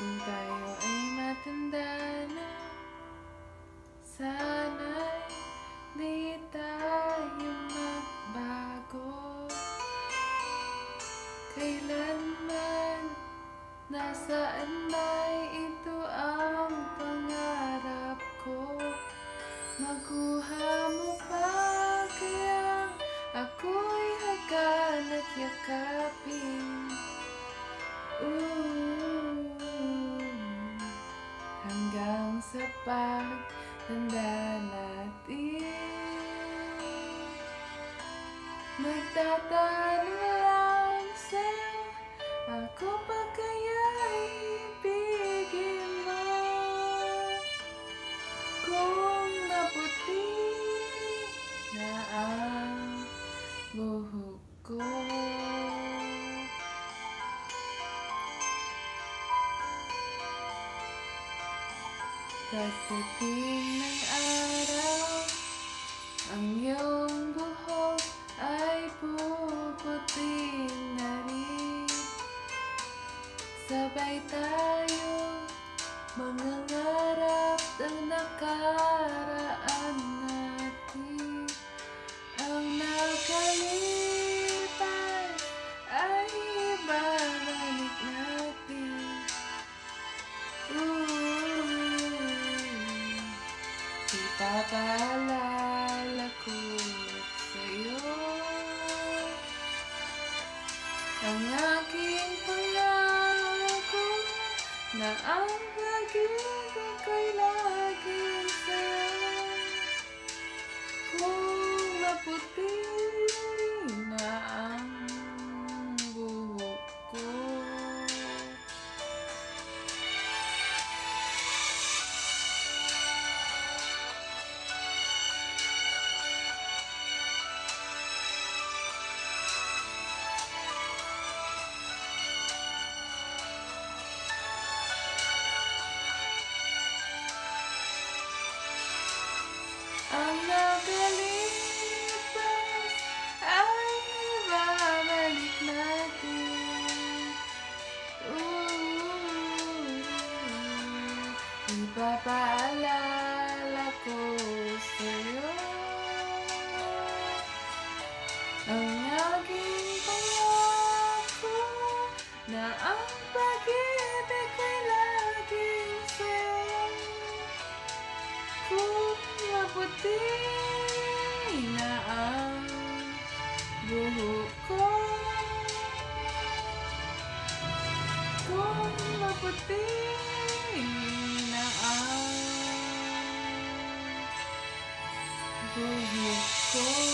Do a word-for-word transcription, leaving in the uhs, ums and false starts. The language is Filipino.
Kung tayo ay matanda na, sana'y di tayo magbago. Kailanman, nasaan may ito ang pangarap ko. Makuha mo pa kaya ako'y hagan at yakapin. Ooh, hanggang sa pagtanda natin, magtatanong lang sa'yo, ako pa kaya'y ibigin mo? Kung maputi na ang buhok ko, pagdating ng araw, ang iyong buhok ay puputi na rin. Sabay tayo mangangarap ng nakaraan natin. Ang nakalipas ay ibabalik natin. Ipapaalala ko sa'yo ang aking pangako na ang pag-ibig ko'y laging sa'yo. Kung maputi na ang buhok ko, ang nakalipas ay ibabalik natin. Ooh, ipapaalala ko sa'yo ang aking pangako na ang pag-ibig ko'y laging sa'yo. Kung maputi na ang buhok ko, kung maputi na ang buhok ko.